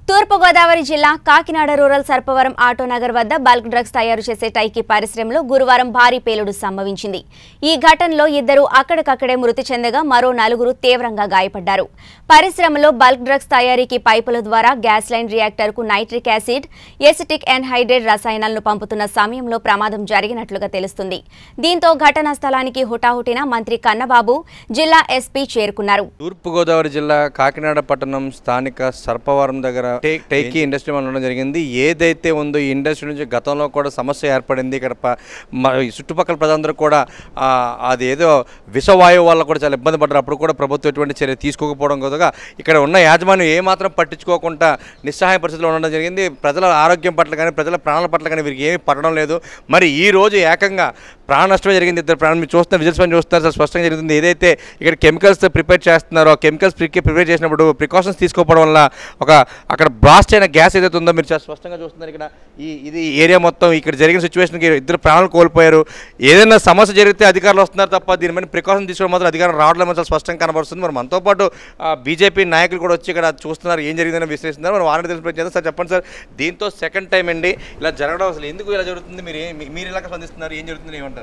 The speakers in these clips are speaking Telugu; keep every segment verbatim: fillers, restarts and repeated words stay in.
తూర్పు గోదావరి జిల్లా కాకినాడ రూరల్ సర్పవరం ఆటోనగర్ వద్ద బల్క్ డ్రగ్స్ తయారు చేసే టైకీ పరిశ్రమలో గురువారం భారీ పేలుడు సంభవించింది. ఈ ఘటనలో ఇద్దరు అక్కడికక్కడే మృతి చెందగా మరో నలుగురు తీవ్రంగా గాయపడ్డారు. పరిశ్రమలో బల్క్ డ్రగ్స్ తయారీకి పైపుల ద్వారా గ్యాస్ లైన్ రియాక్టర్కు నైట్రిక్ యాసిడ్, ఎసిటిక్ ఎన్హైడ్రేట్ రసాయనాలను పంపుతున్న సమయంలో ప్రమాదం జరిగినట్లుగా తెలుస్తుంది. దీంతో ఘటనా స్థలానికి హుటాహుటిన మంత్రి కన్నబాబు, జిల్లా ఎస్పీ చేరుకున్నారు. తూర్పు గోదావరి జిల్లా కాకినాడ పట్టణం స్థానిక సర్పవరం దగ్గర టైకీ ఇండస్ట్రీ ఉండడం జరిగింది. ఏదైతే ఉందో ఈ ఇండస్ట్రీ నుంచి గతంలో కూడా సమస్య ఏర్పడింది. ఇక్కడ చుట్టుపక్కల ప్రజలందరూ కూడా అది ఏదో విషవాయువు వల్ల కూడా చాలా ఇబ్బంది పడ్డారు. అప్పుడు కూడా ప్రభుత్వం ఎటువంటి చర్య తీసుకోకపోవడం కొద్దిగా ఇక్కడ ఉన్న యాజమాన్యం ఏమాత్రం పట్టించుకోకుండా నిస్సహాయ పరిస్థితిలో ఉండడం జరిగింది. ప్రజల ఆరోగ్యం పట్ల కానీ ప్రజల ప్రాణాల పట్ల కానీ వీరికి ఏమీ పడడం లేదు. మరి ఈ రోజు ఏకంగా ప్రాణ నష్టమే జరిగింది. ఇద్దరు ప్రాణం మీరు చూస్తున్న విజిల్స్ పని చూస్తున్నారు, చాలా స్పష్టంగా జరుగుతుంది. ఏదైతే ఇక్కడ కెమికల్స్ ప్రిపేర్ చేస్తున్నారో కెమికల్స్ ప్రిపేర్ చేసినప్పుడు ప్రికాషన్స్ తీసుకోవడం వల్ల ఒక అక్కడ బ్లాస్ట్ అయిన గ్యాస్ ఏదైతే ఉందో మీరు చాలా స్పష్టంగా చూస్తున్నారు. ఇక్కడ ఈ ఇది ఏరియా మొత్తం ఇక్కడ జరిగిన సిచ్యువేషన్కి ఇద్దరు ప్రాణాలు కోల్పోయారు. ఏదైనా సమస్య జరిగితే అధికారులు వస్తున్నారు తప్ప దీని మీద ప్రికాషన్ తీసుకోవడం మాత్రం అధికారులు రావడం చాలా స్పష్టంగా కనబడుతుంది. మరి మనతో పాటు బీజేపీ నాయకులు కూడా వచ్చి ఇక్కడ చూస్తున్నారు, ఏం జరిగిందని విశ్లేషిస్తున్నారు. మనం వారిని తెలిసిపోయింది. సార్ చెప్పండి సార్, దీంతో సెకండ్ టైం అండి ఇలా జరగడం, అసలు ఎందుకు ఇలా జరుగుతుంది, మీరు మీరు ఇలా స్పందిస్తున్నారు, ఏం జరుగుతుంది ఏమంటారు?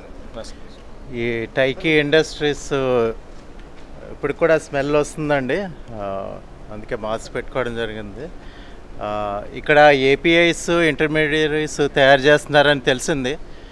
ఈ టైకీ ఇండస్ట్రీస్ ఇప్పుడు కూడా స్మెల్ వస్తుందండి, అందుకే మాస్క్ పెట్టుకోవడం జరిగింది. ఇక్కడ ఏపీఐస్ ఇంటర్మీడియరీస్ తయారు చేస్తున్నారని తెలిసింది.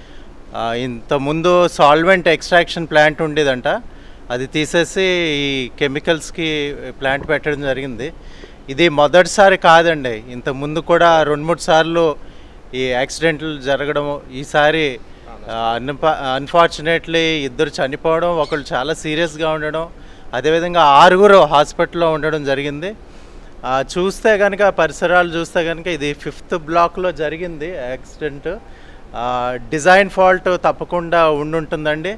ఇంతకుముందు సాల్వెంట్ ఎక్స్ట్రాక్షన్ ప్లాంట్ ఉండేదంట, అది తీసేసి ఈ కెమికల్స్కి ప్లాంట్ పెట్టడం జరిగింది. ఇది మొదటిసారి కాదండి, ఇంతకుముందు కూడా రెండు మూడు సార్లు ఈ యాక్సిడెంట్లు జరగడం, ఈసారి అన్ఫా అన్ఫార్చునేట్లీ ఇద్దరు చనిపోవడం, ఒకళ్ళు చాలా సీరియస్గా ఉండడం, అదేవిధంగా ఆరుగురు హాస్పిటల్లో ఉండడం జరిగింది. చూస్తే కనుక పరిసరాలు చూస్తే కనుక ఇది ఫిఫ్త్ బ్లాక్లో జరిగింది యాక్సిడెంట్. డిజైన్ ఫాల్ట్ తప్పకుండా ఉండుంటుందండి.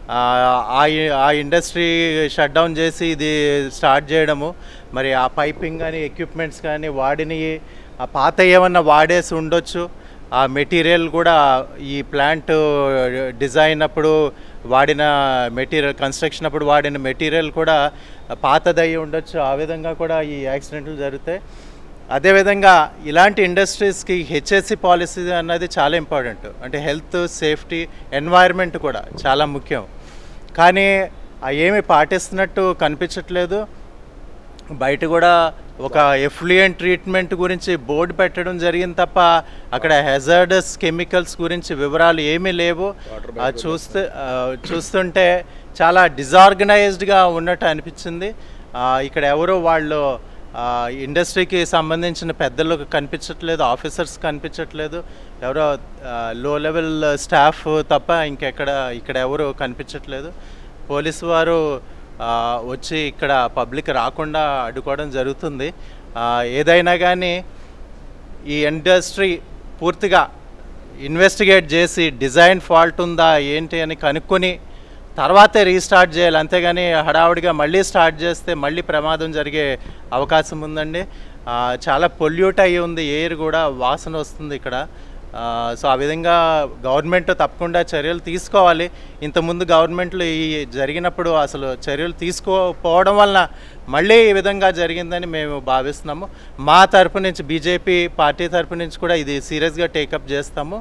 ఆ ఇండస్ట్రీ షట్ డౌన్ చేసి ఇది స్టార్ట్ చేయడము, మరి ఆ పైపింగ్ కానీ ఎక్విప్మెంట్స్ కానీ వాడిని ఆ పాత ఏమన్నా వాడేసి ఉండొచ్చు. ఆ మెటీరియల్ కూడా ఈ ప్లాంట్ డిజైన్ అప్పుడు వాడిన మెటీరియల్, కన్స్ట్రక్షన్ అప్పుడు వాడిన మెటీరియల్ కూడా పాతదయ్యి ఉండొచ్చు. ఆ విధంగా కూడా ఈ యాక్సిడెంట్లు జరుగుతాయి. అదేవిధంగా ఇలాంటి ఇండస్ట్రీస్కి హెచ్ఎస్సి పాలసీ అన్నది చాలా ఇంపార్టెంట్. అంటే హెల్త్, సేఫ్టీ, ఎన్వైర్న్మెంట్ కూడా చాలా ముఖ్యం. కానీ ఏమి పాటిస్తున్నట్టు కనిపించట్లేదు. బయట కూడా ఒక ఎఫ్లూయెంట్ ట్రీట్మెంట్ గురించి బోర్డు పెట్టడం జరిగింది తప్ప అక్కడ హెజార్డస్ కెమికల్స్ గురించి వివరాలు ఏమీ లేవు. చూస్తే చూస్తుంటే చాలా డిజార్గనైజ్డ్గా ఉన్నట్టు అనిపించింది. ఇక్కడ ఎవరో వాళ్ళు ఇండస్ట్రీకి సంబంధించిన పెద్దలు కనిపించట్లేదు, ఆఫీసర్స్ కనిపించట్లేదు, ఎవరో లో లెవెల్ స్టాఫ్ తప్ప ఇంకెక్కడ ఇక్కడ ఎవరు కనిపించట్లేదు. పోలీసు వారు వచ్చి ఇక్కడ పబ్లిక్ రాకుండా అడ్డుకోవడం జరుగుతుంది. ఏదైనా కానీ ఈ ఇండస్ట్రీ పూర్తిగా ఇన్వెస్టిగేట్ చేసి డిజైన్ ఫాల్ట్ ఉందా ఏంటి అని కనుక్కొని తర్వాతే రీస్టార్ట్ చేయాలి. అంతేగాని హడావుడిగా మళ్ళీ స్టార్ట్ చేస్తే మళ్ళీ ప్రమాదం జరిగే అవకాశం ఉందండి. చాలా పొల్యూట్ అయ్యి ఉంది, ఎయిర్ కూడా వాసన వస్తుంది ఇక్కడ. సో ఆ విధంగా గవర్నమెంట్ తప్పకుండా చర్యలు తీసుకోవాలి. ఇంతకుముందు గవర్నమెంట్లు ఈ జరిగినప్పుడు అసలు చర్యలు తీసుకోకపోవడం వలన మళ్ళీ ఈ విధంగా జరిగిందని మేము భావిస్తున్నాము. మా తరపు నుంచి, బీజేపీ పార్టీ తరపు నుంచి కూడా ఇది సీరియస్గా టేకప్ చేస్తాము.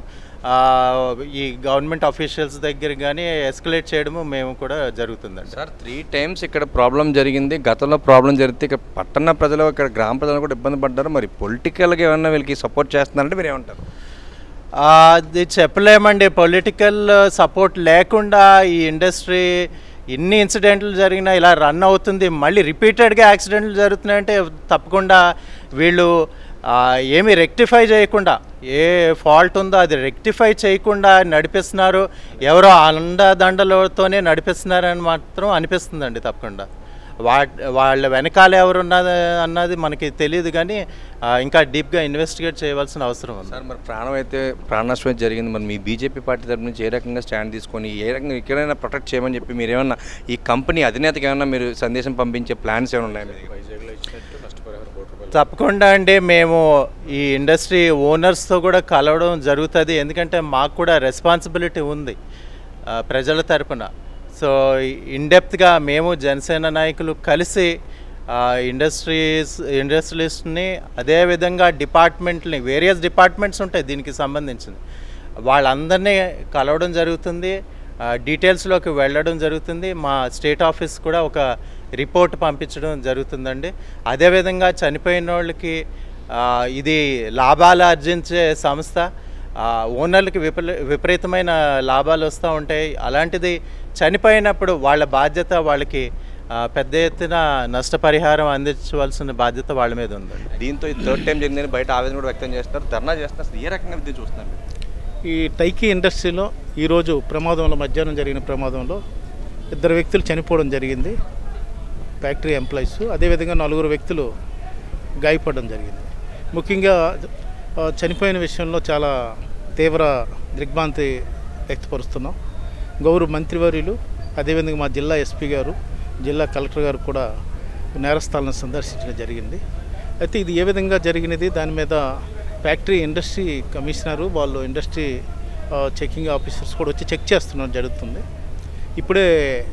ఈ గవర్నమెంట్ అఫీషియల్స్ దగ్గర కానీ ఎస్కలేట్ చేయడము మేము కూడా జరుగుతుందండి. సార్, త్రీ టైమ్స్ ఇక్కడ ప్రాబ్లం జరిగింది. గతంలో ప్రాబ్లం జరిగితే ఇక్కడ పట్టణ ప్రజలు, ఇక్కడ గ్రామ ప్రజలు కూడా ఇబ్బంది పడ్డారు. మరి పొలిటికల్గా ఏమన్నా వీళ్ళకి సపోర్ట్ చేస్తున్నారంటే మీరు ఏమంటారు? అది చెప్పలేమండి. పొలిటికల్ సపోర్ట్ లేకుండా ఈ ఇండస్ట్రీ ఇన్ని ఇన్సిడెంట్లు జరిగినా ఇలా రన్ అవుతుంది. మళ్ళీ రిపీటెడ్గా యాక్సిడెంట్లు జరుగుతున్నాయంటే తప్పకుండా వీళ్ళు ఏమి రెక్టిఫై చేయకుండా, ఏ ఫాల్ట్ ఉందో అది రెక్టిఫై చేయకుండా నడిపిస్తున్నారు. ఎవరో అండదండలతోనే నడిపిస్తున్నారని మాత్రం అనిపిస్తుందండి. తప్పకుండా వా వాళ్ళ వెనకాల ఎవరున్నది అన్నది మనకి తెలియదు, కానీ ఇంకా డీప్గా ఇన్వెస్టిగేట్ చేయవలసిన అవసరం ఉంది. సార్, మరి ప్రాణం అయితే ప్రాణ నష్టం అయితే జరిగింది. మరి మీ బీజేపీ పార్టీ తరఫు నుంచి ఏ రకంగా స్టాండ్ తీసుకొని ఏ రకంగా ఎక్కడైనా ప్రొటెక్ట్ చేయమని చెప్పి మీరు ఏమన్నా ఈ కంపెనీ అధినేతకి ఏమన్నా మీరు సందేశం పంపించే ప్లాన్స్ ఏమైనా ఉన్నాయా? తప్పకుండా అండి, మేము ఈ ఇండస్ట్రీ ఓనర్స్తో కూడా కలవడం జరుగుతుంది. ఎందుకంటే మాకు కూడా రెస్పాన్సిబిలిటీ ఉంది ప్రజల తరపున. సో ఇన్డెప్త్గా మేము జనసేన నాయకులు కలిసి ఇండస్ట్రీస్ ఇండస్ట్రియలిస్ట్ని అదేవిధంగా డిపార్ట్మెంట్ని వేరియస్ డిపార్ట్మెంట్స్ ఉంటాయి దీనికి సంబంధించింది వాళ్ళందరినీ కలవడం జరుగుతుంది, డీటెయిల్స్లోకి వెళ్ళడం జరుగుతుంది. మా స్టేట్ ఆఫీస్ కూడా ఒక రిపోర్ట్ పంపించడం జరుగుతుందండి. అదేవిధంగా చనిపోయిన వాళ్ళకి ఇది లాభాలు ఆర్జించే సంస్థ, ఓనర్లకి విపరీ విపరీతమైన లాభాలు వస్తూ ఉంటాయి. అలాంటిది చనిపోయినప్పుడు వాళ్ళ బాధ్యత, వాళ్ళకి పెద్ద ఎత్తున నష్టపరిహారం అందించవలసిన బాధ్యత వాళ్ళ మీద ఉందండి. దీంతో ఈ థర్డ్ టైం జరిగిందని బయట ఆవేదన కూడా వ్యక్తం చేస్తారు, ధర్నా చేస్తారు. ఏ రకంగా దీన్ని చూస్తున్నారు? ఈ టైకీ ఇండస్ట్రీలో ఈరోజు ప్రమాదంలో మధ్యాహ్నం జరిగిన ప్రమాదంలో ఇద్దరు వ్యక్తులు చనిపోవడం జరిగింది, ఫ్యాక్టరీ ఎంప్లాయీస్. అదేవిధంగా నలుగురు వ్యక్తులు గాయపడడం జరిగింది. ముఖ్యంగా చనిపోయిన విషయంలో చాలా తీవ్ర దిగ్భ్రాంతి వ్యక్తపరుస్తున్నాం. గౌరవ మంత్రివర్యులు, అదేవిధంగా మా జిల్లా ఎస్పీ గారు, జిల్లా కలెక్టర్ గారు కూడా నేరస్థాలను సందర్శించడం జరిగింది. అయితే ఇది ఏ విధంగా జరిగినది దాని మీద ఫ్యాక్టరీ ఇండస్ట్రీ కమిషనరు, వాళ్ళు ఇండస్ట్రీ చెకింగ్ ఆఫీసర్స్ కూడా వచ్చి చెక్ చేస్తున్నారు జరుగుతుంది. ఇప్పుడే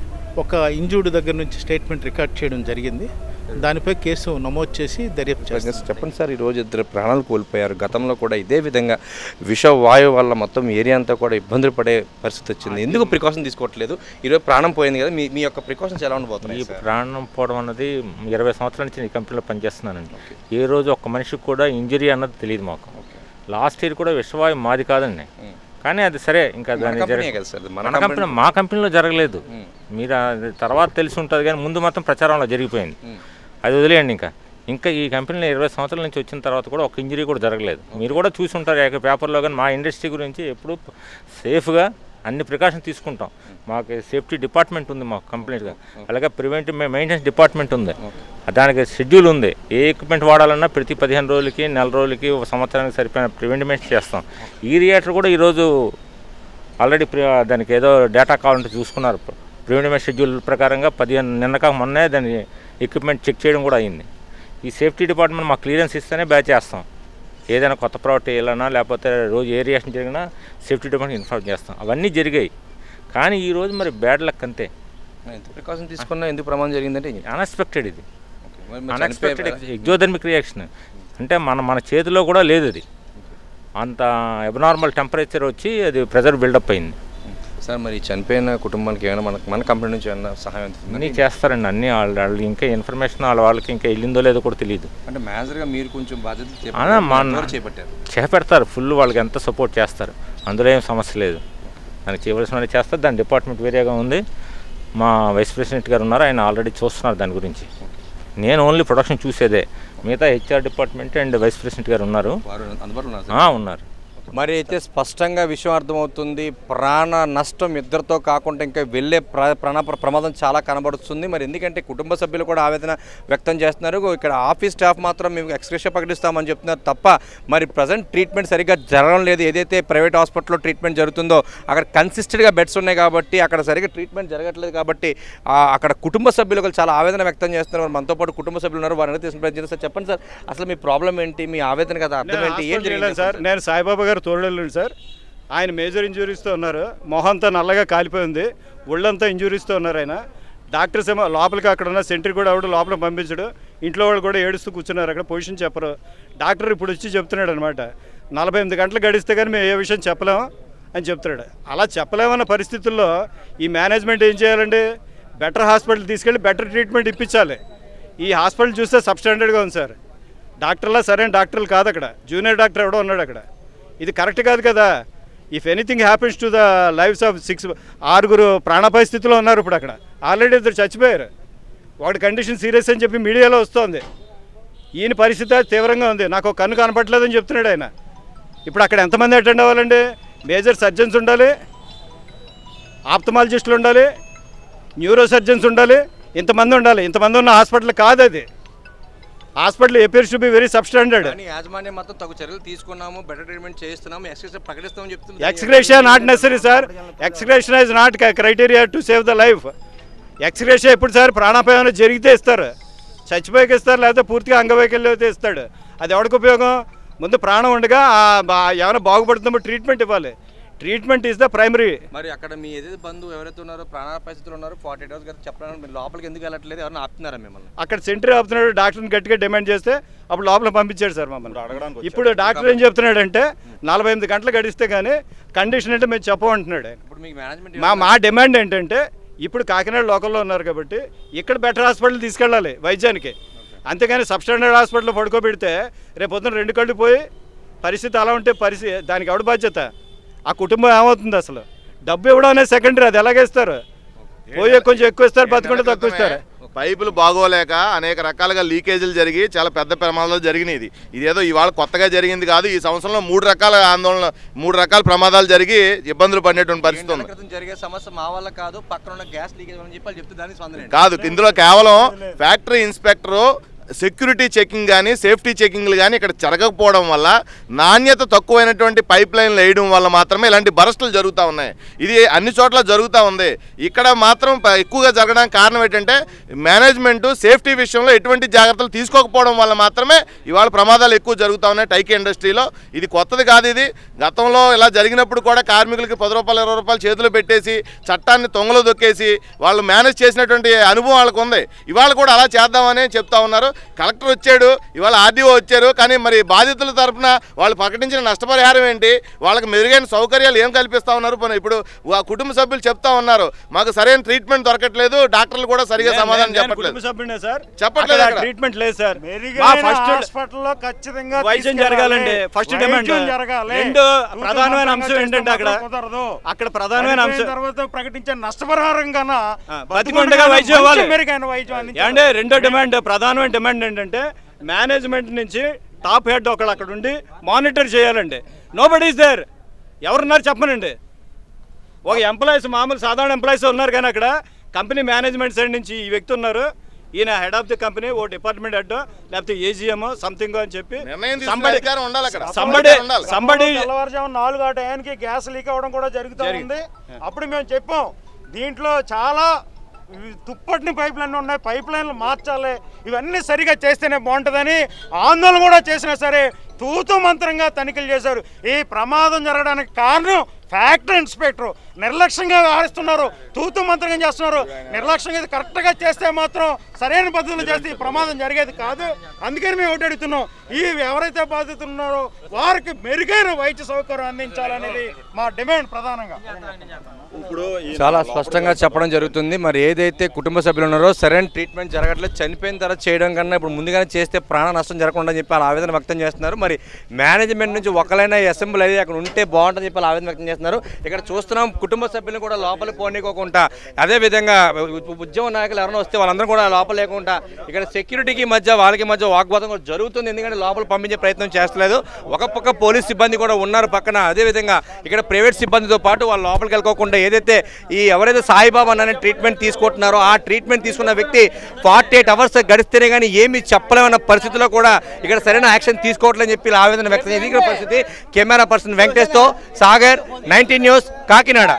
ఒక ఇంజూర్డ్ దగ్గర నుంచి స్టేట్మెంట్ రికార్డ్ చేయడం జరిగింది. దానిపై కేసు నమోదు చేసి దర్యాప్తు చేస్తారు. చెప్పండి సార్, ఈరోజు ఇద్దరు ప్రాణాలు కోల్పోయారు. గతంలో కూడా ఇదే విధంగా విషవాయువు వల్ల మొత్తం ఏరియా అంతా కూడా ఇబ్బందులు పడే పరిస్థితి వచ్చింది. ఎందుకు ప్రికాషన్ తీసుకోవట్లేదు? ఈరోజు ప్రాణం పోయింది కదా, మీ మీ యొక్క ప్రికాషన్స్ ఎలా ఉండబోతున్నాయి? ఈ ప్రాణం పోవడం అన్నది ఇరవై సంవత్సరాల నుంచి ఈ కంపెనీలో పనిచేస్తున్నానండి. ఏ రోజు ఒక్క మనిషికి కూడా ఇంజరీ అన్నది తెలియదు మాకు. లాస్ట్ ఇయర్ కూడా విషవాయువు మాది కాదండి, కానీ అది సరే ఇంకా దాని మన కంపెనీ మా కంపెనీలో జరగలేదు. మీరు తర్వాత తెలిసి ఉంటుంది, కానీ ముందు మాత్రం ప్రచారంలో జరిగిపోయింది. అది వదిలేయండి. ఇంకా ఇంకా ఈ కంపెనీలో ఇరవై సంవత్సరాల నుంచి వచ్చిన తర్వాత కూడా ఒక ఇంజరీ కూడా జరగలేదు. మీరు కూడా చూసి ఉంటారు ఏక పేపర్లో. కానీ మా ఇండస్ట్రీ గురించి ఎప్పుడు సేఫ్గా అన్ని ప్రికాషన్ తీసుకుంటాం. మాకు సేఫ్టీ డిపార్ట్మెంట్ ఉంది మాకు కంప్లీట్గా, అలాగే ప్రివెంటివ్ మెయింటెనెన్స్ డిపార్ట్మెంట్ ఉంది, దానికి షెడ్యూల్ ఉంది. ఏ ఎక్విప్మెంట్ వాడాలన్నా ప్రతి పదిహేను రోజులకి నెల రోజులకి ఒక సంవత్సరానికి సరిపోయిన ప్రివెంటివ్ మెయింటెనెన్స్ చేస్తాం. ఈ రియాక్టర్ కూడా ఈరోజు ఆల్రెడీ దానికి ఏదో డేటా కావాలంటే చూసుకున్నారు. ప్రివెంటివ్ మెయింటెనెన్స్ షెడ్యూల్ ప్రకారంగా పదిహేను నిన్నక మొన్నే దాని ఎక్విప్మెంట్ చెక్ చేయడం కూడా అయింది. ఈ సేఫ్టీ డిపార్ట్మెంట్ మాకు క్లియరెన్స్ ఇస్తేనే బ్యాచ్ చేస్తాం. ఏదైనా కొత్త ప్రోడక్ట్ వేయాలన్నా లేకపోతే రోజు ఏ రియాక్షన్ జరిగినా సేఫ్టీ డిపార్ట్మెంట్ ఇన్ఫార్మ్ చేస్తాం. అవన్నీ జరిగాయి. కానీ ఈరోజు మరి బ్యాడ్ లక్ అంతే. ప్రికాషన్ తీసుకున్నా ఎందుకు ప్రమాదం జరిగిందంటే అన్ఎక్స్పెక్టెడ్. ఇది అన్ఎక్స్పెక్టెడ్ ఎగ్జోథర్మిక్ రియాక్షన్ అంటే మన మన చేతిలో కూడా లేదు. అది అంత అబ్నార్మల్ టెంపరేచర్ వచ్చి అది ప్రెజర్ బిల్డప్ అయింది. సార్, మరి చనిపోయిన కుటుంబానికి ఏమైనా మన మన కంపెనీ నుంచి ఏమైనా సహాయం అన్నీ చేస్తారండి. అన్నీ వాళ్ళు వాళ్ళు ఇంకా ఇన్ఫర్మేషన్ వాళ్ళ వాళ్ళకి ఇంకా వెళ్ళిందో లేదో కూడా తెలియదు. అంటే మేనేజర్గా మీరు కొంచెం బాధ్యత చేపట్టారు చేపెడతారు ఫుల్. వాళ్ళకి ఎంత సపోర్ట్ చేస్తారు, అందులో ఏం సమస్య లేదు. దానికి చేయవలసిన చేస్తారు. దాని డిపార్ట్మెంట్ వేరేగా ఉంది. మా వైస్ ప్రెసిడెంట్ గారు ఉన్నారు, ఆయన ఆల్రెడీ చూస్తున్నారు దాని గురించి. నేను ఓన్లీ ప్రొడక్షన్ చూసేదే. మిగతా HR department and vice president గారు ఉన్నారు, ఉన్నారు. మరి అయితే స్పష్టంగా విషయం అర్థమవుతుంది. ప్రాణ నష్టం ఇద్దరితో కాకుండా ఇంకా వెళ్ళే ప్ర ప్రాణ ప్రమాదం చాలా కనబడుతుంది. మరి ఎందుకంటే కుటుంబ సభ్యులు కూడా ఆవేదన వ్యక్తం చేస్తున్నారు. ఇక్కడ ఆఫీస్ స్టాఫ్ మాత్రం మేము ఎక్స్గ్రేషియా ప్రకటిస్తామని చెప్తున్నారు తప్ప మరి ప్రజెంట్ ట్రీట్మెంట్ సరిగ్గా జరగడం లేదు. ఏదైతే ప్రైవేట్ హాస్పిటల్లో ట్రీట్మెంట్ జరుగుతుందో అక్కడ కన్సిస్టెంట్గా బెడ్స్ ఉన్నాయి కాబట్టి అక్కడ సరిగ్గా ట్రీట్మెంట్ జరగట్లేదు కాబట్టి అక్కడ కుటుంబ సభ్యులు చాలా ఆవేదన వ్యక్తం చేస్తున్నారు. మనతో పాటు కుటుంబ సభ్యులు ఉన్నారు, వారిని తీసుకుని ప్రయత్నం చేస్తారు. చెప్పండి సార్, అసలు మీ ప్రాబ్లం ఏంటి, మీ ఆవేదన కదా అర్థం ఏంటి, ఏం జరిగింది సార్? నేను సాయిబాబా గారు తోడేళ్ళండి సార్. ఆయన మేజర్ ఇంజురీస్తో ఉన్నారు. మొహంతా నల్లగా కాలిపోయింది, ఒళ్ళంతా ఇంజురీస్తో ఉన్నారు. ఆయన డాక్టర్స్ ఏమో లోపలికి అక్కడ ఉన్న సెంటర్ కూడా ఆవిడ లోపలికి పంపించడు. ఇంట్లో వాళ్ళు కూడా ఏడుస్తూ కూర్చున్నారు, అక్కడ పొజిషన్ చెప్పరు. డాక్టర్ ఇప్పుడు వచ్చి చెప్తున్నాడు అనమాట, నలభై ఎనిమిది గంటలు గడిస్తే కానీ మేము ఏ విషయం చెప్పలేము అని చెప్తున్నాడు. అలా చెప్పలేమన్న పరిస్థితుల్లో ఈ మేనేజ్మెంట్ ఏం చేయాలండి? బెటర్ హాస్పిటల్ తీసుకెళ్ళి బెటర్ ట్రీట్మెంట్ ఇప్పించాలి. ఈ హాస్పిటల్ చూస్తే సబ్ స్టాండర్డ్గా ఉంది సార్. డాక్టర్లా సరైన డాక్టర్లు కాదు, అక్కడ జూనియర్ డాక్టర్ ఎవడో ఉన్నాడు అక్కడ. ఇది కరెక్ట్ కాదు కదా. If anything happens to the lives of six ఆరుగురు ప్రాణాపాయ స్థితిలో ఉన్నారు ఇప్పుడు అక్కడ. ఆల్రెడీ ఇద్దరు చచ్చిపోయారు. వాడి కండిషన్ సీరియస్ అని చెప్పి మీడియాలో వస్తుంది. ఈయన పరిస్థితి తీవ్రంగా ఉంది. నాకు ఒక కన్ను కనపట్లేదని చెప్తున్నాడు ఆయన. ఇప్పుడు అక్కడ ఎంతమంది అటెండ్ అవ్వాలండి? మేజర్ సర్జన్స్ ఉండాలి, ఆప్థమాలజిస్టులు ఉండాలి, న్యూరో సర్జన్స్ ఉండాలి, ఇంతమంది ఉండాలి. ఇంతమంది ఉన్న హాస్పిటల్ కాదు అది. Hospital appears to be very substandard. యాజమాన్యం మొత్తం తగు చర్యలు తీసుకున్నాము, బెటర్ ట్రీట్మెంట్ చేస్తున్నాము, ఎక్స్గ్రేషియా ప్రకటిస్తామని చెప్తున్నారు. Ex gratia not necessary sir. Ex gratia is not criteria to save the life. Ex gratia ఎప్పుడు సార్? ప్రాణాపాయం జరిగితే ఇస్తారు, చచ్చిపోయాక ఇస్తారు, లేకపోతే పూర్తిగా అంగవైకల్యం అయితే ఇస్తాడు. అది ఎవరికి ఉపయోగం? ముందు ప్రాణం ఉండగా ఏమైనా బాగుపడుతున్నప్పుడు ట్రీట్మెంట్ ఇవ్వాలి. Treatment is the primary. మరి అక్కడ మీ ఏదైతే బంధువు ఎవరైతే ఉన్నారో ప్రాణాల పరిస్థితులు ఉన్నారో ఫార్టీ ఎయిట్ అవర్స్ కదా చెప్పడానికి మీరు లోపలికి ఎందుకు వెళ్ళట్లేదు, ఎవరైనా ఆపుతున్నారా మిమ్మల్ని? అక్కడ సెంటర్ ఆపుతున్నాడు, డాక్టర్ని గట్టిగా డిమాండ్ చేస్తే అప్పుడు లోపల పంపించాడు సార్ మమ్మల్ని. ఇప్పుడు డాక్టర్ ఏం చెప్తున్నాడంటే నలభై ఎనిమిది గంటలు గడిస్తే కానీ కండిషన్ అంటే మేము చెప్పమంటున్నాడు. ఇప్పుడు మీకు మేనేజ్మెంట్ మా మా డిమాండ్ ఏంటంటే ఇప్పుడు కాకినాడ లోకల్లో ఉన్నారు కాబట్టి ఇక్కడ బెటర్ హాస్పిటల్ తీసుకెళ్ళాలి వైద్యానికి, అంతేగాని సబ్ స్టాండర్డ్ హాస్పిటల్లో పడుకోబెడితే రేపు పొద్దున రెండు కళ్ళు పోయి పరిస్థితి అలా ఉంటే పరిస్థితి దానికి ఎవడు బాధ్యత? ఆ కుటుంబం ఏమవుతుంది? అసలు డబ్బు ఇవ్వడం అనేది సెకండరీ, అది ఎలాగేస్తారు? పోయే కొంచెం ఎక్కువ ఇస్తారు, బతుకుంటే తక్కువ ఇస్తారు. పైపులు బాగోలేక అనేక రకాలుగా లీకేజీలు జరిగి చాలా పెద్ద ప్రమాదాలు జరిగినాయి. ఇదేదో ఇవాళ కొత్తగా జరిగింది కాదు, ఈ సంవత్సరంలో మూడు రకాల ఆందోళన మూడు రకాల ప్రమాదాలు జరిగి ఇబ్బందులు పడినటువంటి పరిస్థితి ఉంది. జరిగే సమస్య మా వల్ల కాదు, పక్కన ఉన్న గ్యాస్ లీకేజ్ అని చెప్పి చెప్తే దానికి స్పందన కాదు. ఇందులో కేవలం ఫ్యాక్టరీ ఇన్స్పెక్టరు సెక్యూరిటీ చెకింగ్ కానీ సేఫ్టీ చెకింగ్లు కానీ ఇక్కడ జరగకపోవడం వల్ల నాణ్యత తక్కువైనటువంటి పైప్ లైన్లు వేయడం వల్ల మాత్రమే ఇలాంటి బరస్టులు జరుగుతూ ఉన్నాయి. ఇది అన్ని చోట్ల జరుగుతూ ఉంది, ఇక్కడ మాత్రం ఎక్కువగా జరగడానికి కారణం ఏంటంటే మేనేజ్మెంట్ సేఫ్టీ విషయంలో ఎటువంటి జాగ్రత్తలు తీసుకోకపోవడం వల్ల మాత్రమే ఇవాళ ప్రమాదాలు ఎక్కువ జరుగుతూ ఉన్నాయి టైకీ ఇండస్ట్రీలో. ఇది కొత్తది కాదు, ఇది గతంలో ఇలా జరిగినప్పుడు కూడా కార్మికులకి పది రూపాయలు ఇరవై రూపాయలు చేతులు పెట్టేసి చట్టాన్ని తొంగలో దొక్కేసి వాళ్ళు మేనేజ్ చేసినటువంటి అనుభవం వాళ్ళకు ఉంది. ఇవాళ కూడా అలా చేద్దామని చెప్తా ఉన్నారు. కలెక్టర్ వచ్చాడు, ఇవాళ ఆర్డీఓ వచ్చారు, కానీ మరి బాధితుల తరఫున వాళ్ళు ప్రకటించిన నష్టపరిహారం ఏంటి, వాళ్ళకి మెరుగైన సౌకర్యాలు ఏం కల్పిస్తా ఉన్నారు? ఇప్పుడు కుటుంబ సభ్యులు చెప్తా ఉన్నారు మాకు సరైన ట్రీట్మెంట్ దొరకట్లేదు, డాక్టర్లు కూడా సరిగా సమాధానం చెప్పట్లేదు. చెప్పట్లేదు, ట్రీట్మెంట్ లేదు సార్. హాస్పిటల్లో ఖచ్చితంగా వైద్యం జరగాలండి, ఫస్ట్ డిమాండ్. రెండు ప్రధానమైన అంశం ఏంటంటే అక్కడ అక్కడ ప్రధానమైన అంశం తర్వాత ప్రకటించే నష్టపరిహారం కన్నా బతికొండగా వైద్యం ఇవ్వాలి. మెరుగైన వైద్యం అంటే రెండో డిమాండ్, ప్రధానమైన డిమాండ్ ఏంటంటే మేనేజ్మెంట్ నుంచి టాప్ హెడ్ ఒకళ్ళు అక్కడ ఉండి మానిటర్ చేయాలండి. Nobody is there. ఎవరున్నారు చెప్పనండి. ఒక ఎంప్లాయీస్ మామూలు సాధారణ ఎంప్లాయీస్ ఉన్నారు, కానీ అక్కడ కంపెనీ మేనేజ్మెంట్ సైడ్ నుంచి ఈ వ్యక్తి ఉన్నారు, ఈయన హెడ్ ఆఫ్ ది కంపెనీ, ఓ డిపార్ట్మెంట్ హెడ్ లేకపోతే ఏజీఎం సంథింగ్ అని చెప్పి తెల్లవారుజాము నాలుగు ఆ టయానికి గ్యాస్ లీక్ అవ్వడం కూడా జరుగుతూ ఉంది. అప్పుడు మేము చెప్పాం దీంట్లో చాలా తుప్పటిని పైప్ లైన్లు ఉన్నాయి, పైప్ లైన్లు మార్చాలి, ఇవన్నీ సరిగా చేస్తేనే బాగుంటుందని ఆందోళన కూడా చేసినా సరే తూతు మంత్రంగా తనిఖీలు చేశారు. ఈ ప్రమాదం జరగడానికి కారణం ఫ్యాక్టరీ ఇన్స్పెక్టర్ నిర్లక్ష్యంగా వ్యవహరిస్తున్నారు, తూతు మంత్రంగా చేస్తున్నారు. నిర్లక్ష్యంగా ఇది కరెక్ట్గా చేస్తే మాత్రం సరైన పద్ధతులు చేస్తే ఈ ప్రమాదం జరిగేది కాదు. అందుకని మేము ఒకటి అడుగుతున్నాం, ఈ ఎవరైతే బాధితులు ఉన్నారో వారికి మెరుగైన వైద్య సౌకర్యం అందించాలనేది మా డిమాండ్ ప్రధానంగా. ఇప్పుడు చాలా స్పష్టంగా చెప్పడం జరుగుతుంది. మరి ఏదైతే కుటుంబ సభ్యులు ఉన్నారో సరైన ట్రీట్మెంట్ జరగట్లేదు, చనిపోయిన తర్వాత చేయడం కన్నా ఇప్పుడు ముందుగానే చేస్తే ప్రాణ నష్టం జరగకుండా చెప్పి వాళ్ళు ఆవేదన వ్యక్తం చేస్తున్నారు. మరి మేనేజ్మెంట్ నుంచి ఒకరైనా అసెంబ్లీ అయ్యి అక్కడ ఉంటే బాగుంటుందని చెప్పి ఆవేదన వ్యక్తం చేస్తున్నారు. ఇక్కడ చూస్తున్నాం కుటుంబ సభ్యులను కూడా లోపలికి పోనీకోకుండా, అదేవిధంగా ఉద్యమ నాయకులు ఎవరైనా వస్తే వాళ్ళందరూ కూడా లోపల లేకుండా ఇక్కడ సెక్యూరిటీకి మధ్య వాళ్ళకి మధ్య వాగ్వాదం కూడా జరుగుతుంది. ఎందుకంటే లోపల పంపించే ప్రయత్నం చేస్తలేదు. ఒక పక్క పోలీస్ సిబ్బంది కూడా ఉన్నారు పక్కన, అదేవిధంగా ఇక్కడ ప్రైవేట్ సిబ్బందితో పాటు వాళ్ళు లోపలికి వెళ్ళకోకుండా ఏదైతే ఈ ఎవరైతే సాయిబాబా అనే ట్రీట్మెంట్ తీసుకుంటున్నారో ఆ ట్రీట్మెంట్ తీసుకున్న వ్యక్తి ఫార్టీ ఎయిట్ అవర్స్ గడిస్తేనే కానీ ఏమి చెప్పలేమన్న పరిస్థితిలో కూడా ఇక్కడ సరైన యాక్షన్ తీసుకోవట్లేదని చెప్పి ఆవేదన వ్యక్తం చేసి పరిస్థితి. కెమెరా పర్సన్ వెంకటేష్తో సాగర్, నైన్టీన్ న్యూస్, కాకినాడ.